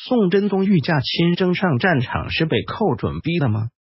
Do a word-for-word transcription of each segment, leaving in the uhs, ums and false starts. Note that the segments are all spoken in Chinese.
宋真宗御驾亲征上战场是被寇准逼的吗？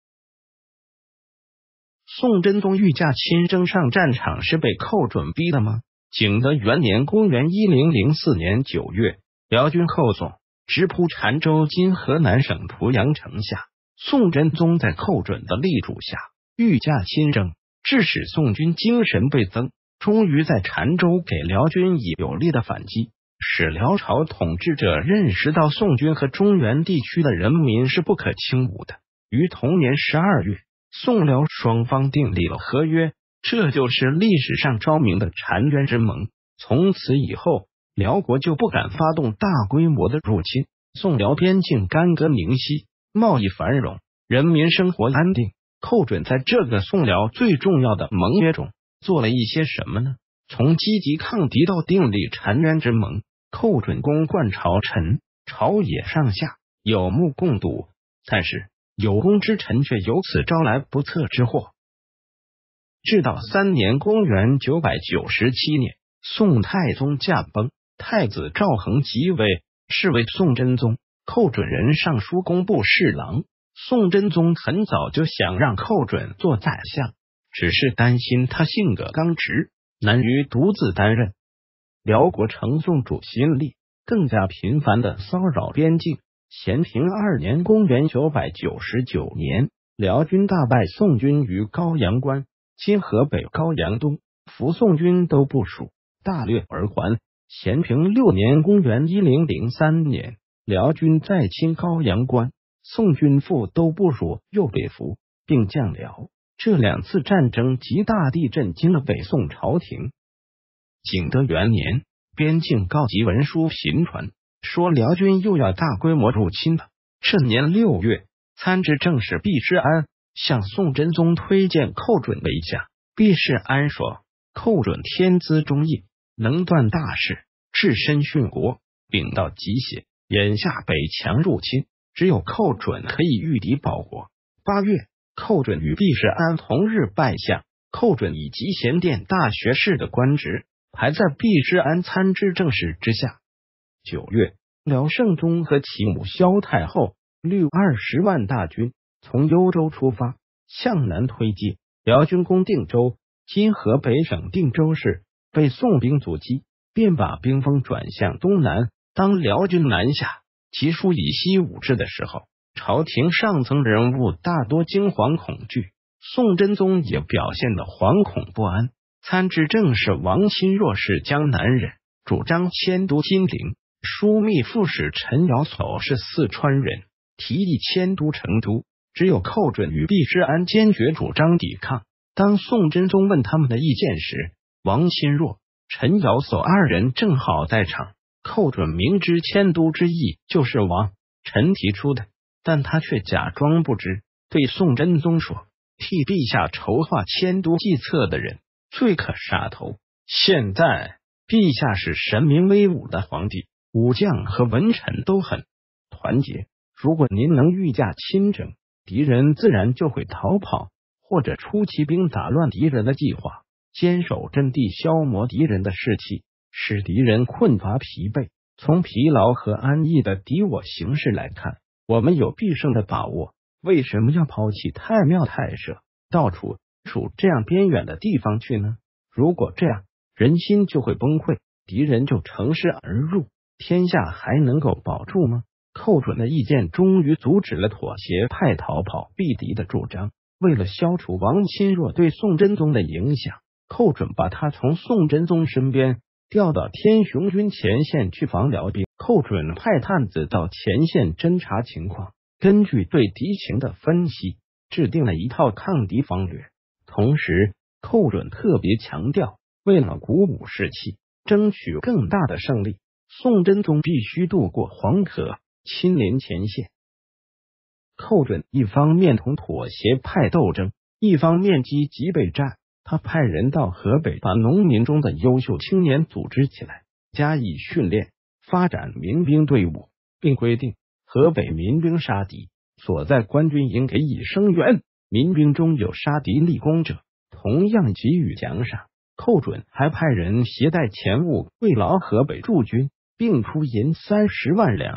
宋真宗御驾亲征上战场是被寇准逼的吗？景德元年，公元一零零四年九月，辽军寇宋，直扑澶州（今河南省濮阳城下）。宋真宗在寇准的力主下，御驾亲征，致使宋军精神倍增，终于在澶州给辽军以有力的反击，使辽朝统治者认识到宋军和中原地区的人民是不可轻侮的。于同年十二月，宋辽双方订立了合约，这就是历史上昭明的澶渊之盟。从此以后，辽国就不敢发动大规模的入侵，宋辽边境干戈宁息，贸易繁荣，人民生活安定。寇准在这个宋辽最重要的盟约中做了一些什么呢？从积极抗敌到订立澶渊之盟，寇准公冠朝臣，朝野上下有目共睹，但是有功之臣却由此招来不测之祸。至道三年，公元九百九十七年，宋太宗驾崩，太子赵恒即位，是为宋真宗。寇准任尚书工部侍郎。宋真宗很早就想让寇准做宰相，只是担心他性格刚直，难于独自担任。辽国乘宋主心力，更加频繁的骚扰边境。咸平二年，公元九百九十九年，辽军大败宋军于高阳关（今河北高阳东），扶宋军都部署，大略而还。咸平六年，公元一零零三年，辽军再侵高阳关，宋军复都部署又被俘，并降辽。这两次战争极大地震惊了北宋朝廷。景德元年，边境告急文书频传，说辽军又要大规模入侵了。这年六月，参知政事毕世安向宋真宗推荐寇准为将。毕世安说，寇准天资忠义，能断大事，置身殉国，秉到极险。眼下北强入侵，只有寇准可以御敌保国。八月，寇准与毕世安同日拜相。寇准以集贤殿大学士的官职排在毕世安参知政事之下。九月，辽圣宗和其母萧太后率二十万大军从幽州出发，向南推进。辽军攻定州（今河北省定州市），被宋兵阻击，便把兵锋转向东南。当辽军南下，其书以西武至的时候，朝廷上层人物大多惊惶恐惧，宋真宗也表现得惶恐不安。参知政事王钦若是江南人，主张迁都金陵。枢密副使陈尧叟是四川人，提议迁都成都。只有寇准与毕世安坚决主张抵抗。当宋真宗问他们的意见时，王钦若、陈尧叟二人正好在场。寇准明知迁都之意就是王陈提出的，但他却假装不知，对宋真宗说，替陛下筹划迁都计策的人最可杀头。现在陛下是神明威武的皇帝，武将和文臣都很团结，如果您能御驾亲征，敌人自然就会逃跑，或者出骑兵打乱敌人的计划，坚守阵地，消磨敌人的士气，使敌人困乏疲惫。从疲劳和安逸的敌我形势来看，我们有必胜的把握。为什么要抛弃太庙太社，到处处这样边远的地方去呢？如果这样，人心就会崩溃，敌人就乘势而入，天下还能够保住吗？寇准的意见终于阻止了妥协派逃跑避敌的主张。为了消除王钦若对宋真宗的影响，寇准把他从宋真宗身边调到天雄军前线去防辽兵。寇准派探子到前线侦察情况，根据对敌情的分析，制定了一套抗敌方略。同时，寇准特别强调，为了鼓舞士气，争取更大的胜利，宋真宗必须渡过黄河，亲临前线。寇准一方面同妥协派斗争，一方面积极备战。他派人到河北，把农民中的优秀青年组织起来，加以训练，发展民兵队伍，并规定河北民兵杀敌，所在官军应给予声援，民兵中有杀敌立功者，同样给予奖赏。寇准还派人携带钱物慰劳河北驻军，并出银三十万两，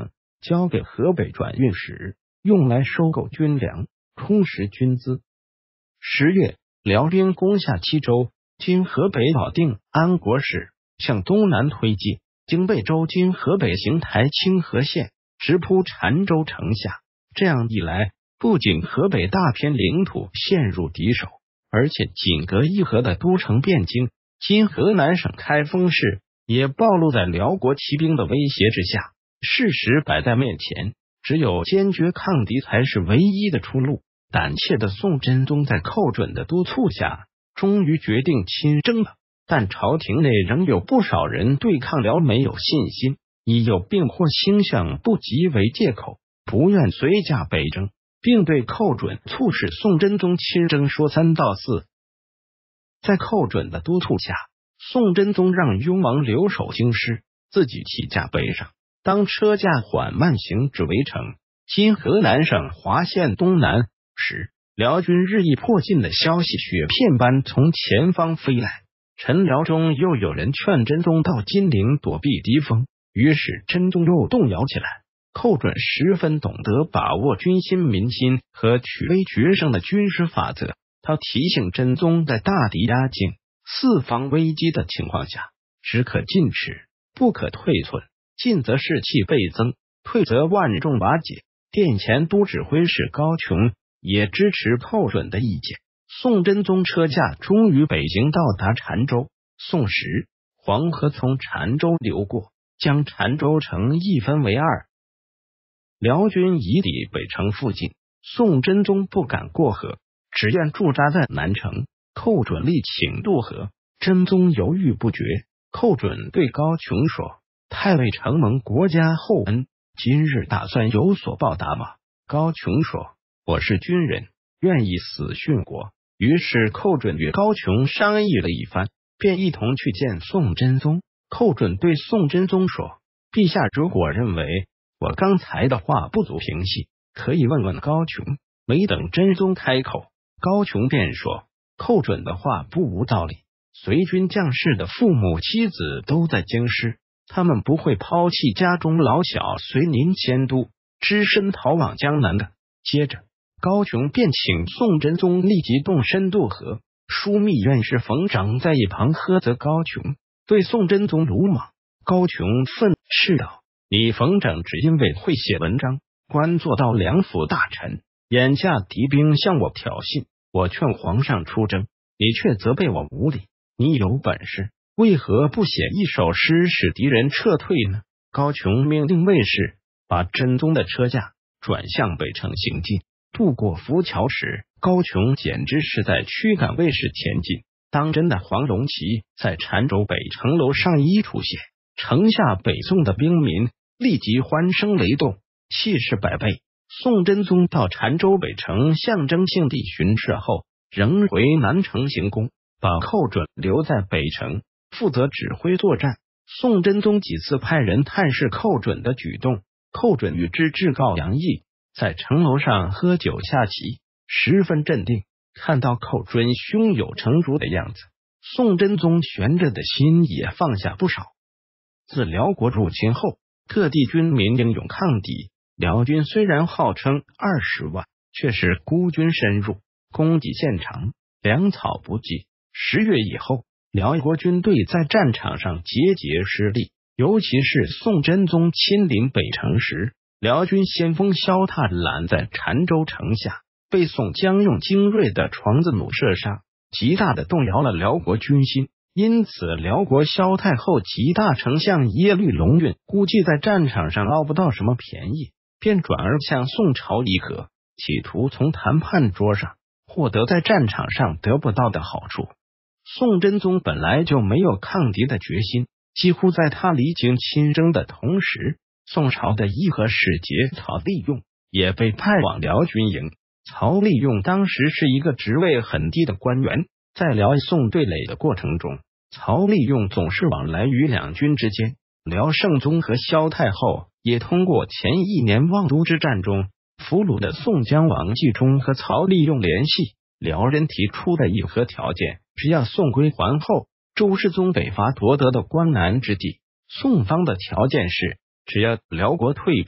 交给河北转运使，用来收购军粮，充实军资。十月，辽兵攻下冀州（今河北保定安国市），向东南推进，经贝州（今河北邢台清河县），直扑澶州城下。这样一来，不仅河北大片领土陷入敌手，而且仅隔一河的都城汴京（今河南省开封市）也暴露在辽国骑兵的威胁之下。事实摆在面前，只有坚决抗敌才是唯一的出路。胆怯的宋真宗在寇准的督促下，终于决定亲征了。但朝廷内仍有不少人对抗辽没有信心，以有病或星象不及为借口，不愿随驾北征，并对寇准促使宋真宗亲征说三道四。在寇准的督促下，宋真宗让雍王留守京师，自己起驾北上。当车驾缓慢行至围城（今河南省滑县东南）时，辽军日益迫近的消息雪片般从前方飞来。陈辽中又有人劝真宗到金陵躲避敌锋，于是真宗又动摇起来。寇准十分懂得把握军心民心和取威决胜的军事法则，他提醒真宗，在大敌压境、四方危机的情况下，只可进尺，不可退寸。进则士气倍增，退则万众瓦解。殿前都指挥使高琼也支持寇准的意见。宋真宗车驾终于北行到达澶州。宋时，黄河从澶州流过，将澶州城一分为二。辽军已抵北城附近，宋真宗不敢过河，只愿驻扎在南城。寇准力请渡河，真宗犹豫不决。寇准对高琼说：“太尉承蒙国家厚恩，今日打算有所报答吗？”高琼说：“我是军人，愿意死殉国。”于是寇准与高琼商议了一番，便一同去见宋真宗。寇准对宋真宗说：“陛下如果认为我刚才的话不足平息，可以问问高琼。”没等真宗开口，高琼便说：“寇准的话不无道理。随军将士的父母妻子都在京师，他们不会抛弃家中老小随您迁都，只身逃往江南的。”接着高琼便请宋真宗立即动身渡河。枢密院士冯长在一旁呵责高琼，对宋真宗鲁莽。高琼愤斥道：“你冯长只因为会写文章，官做到两府大臣，眼下敌兵向我挑衅，我劝皇上出征，你却责备我无礼。你有本事，为何不写一首诗使敌人撤退呢？”高琼命令卫士把真宗的车驾转向北城行进。渡过浮桥时，高琼简直是在驱赶卫士前进。当真的黄龙旗在澶州北城楼上一出现，城下北宋的兵民立即欢声雷动，气势百倍。宋真宗到澶州北城象征性地巡视后，仍回南城行宫，把寇准留在北城，负责指挥作战。宋真宗几次派人探视寇准的举动，寇准与之至告洋溢，在城楼上喝酒下棋，十分镇定。看到寇准胸有成竹的样子，宋真宗悬着的心也放下不少。自辽国入侵后，各地军民英勇抗敌。辽军虽然号称二十万，却是孤军深入，供给线长，粮草不济。十月以后，辽国军队在战场上节节失利，尤其是宋真宗亲临北城时，辽军先锋萧踏拦在澶州城下，被宋将用精锐的床子弩射杀，极大的动摇了辽国军心。因此辽国萧太后及大丞相耶律隆允估计在战场上捞不到什么便宜，便转而向宋朝议和，企图从谈判桌上获得在战场上得不到的好处。宋真宗本来就没有抗敌的决心，几乎在他离京亲征的同时，宋朝的议和使节曹利用也被派往辽军营。曹利用当时是一个职位很低的官员，在辽宋对垒的过程中，曹利用总是往来于两军之间。辽圣宗和萧太后也通过前一年望都之战中俘虏的宋江王继忠和曹利用联系，辽人提出的议和条件，只要宋归还后周世宗北伐夺得的关南之地。宋方的条件是，只要辽国退兵，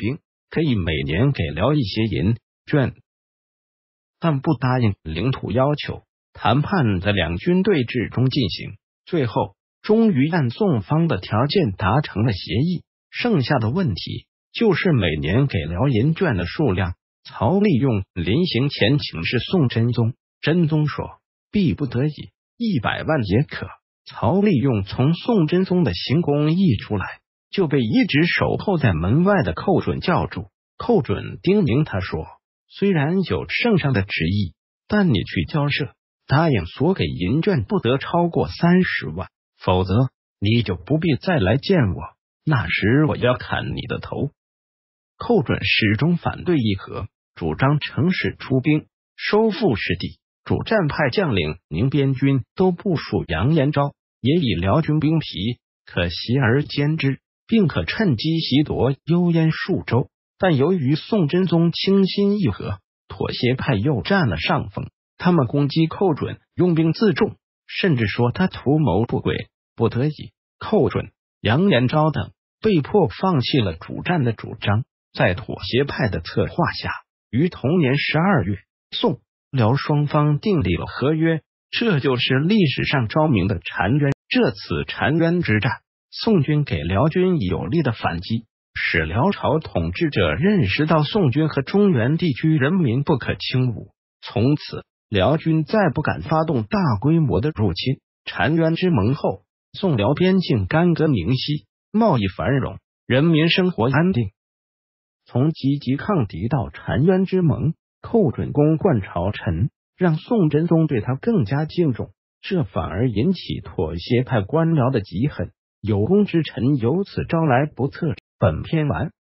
可以每年给辽一些银券，但不答应领土要求。谈判在两军对峙中进行，最后终于按宋方的条件达成了协议。剩下的问题就是每年给辽银券的数量。曹利用临行前请示宋真宗，真宗说必不得已，一百万也可。曹利用从宋真宗的行宫一出来，就被一直守候在门外的寇准叫住。寇准叮咛他说，虽然有圣上的旨意，但你去交涉，答应所给银券不得超过三十万，否则你就不必再来见我，那时我要砍你的头。寇准始终反对议和，主张乘势出兵收复失地。主战派将领宁边军都部署杨延昭，也以辽军兵疲，可袭而歼之，并可趁机袭夺幽燕数州。但由于宋真宗倾心议和，妥协派又占了上风。他们攻击寇准用兵自重，甚至说他图谋不轨。不得已，寇准、杨延昭等被迫放弃了主战的主张。在妥协派的策划下，于同年十二月，宋辽双方订立了合约，这就是历史上昭明的澶渊。这次澶渊之战，宋军给辽军以有力的反击，使辽朝统治者认识到宋军和中原地区人民不可轻侮。从此，辽军再不敢发动大规模的入侵。澶渊之盟后，宋辽边境干戈明晰，贸易繁荣，人民生活安定。从积极抗敌到澶渊之盟，寇准攻冠朝臣，让宋真宗对他更加敬重，这反而引起妥协派官僚的嫉恨，有功之臣由此招来不测。本篇完。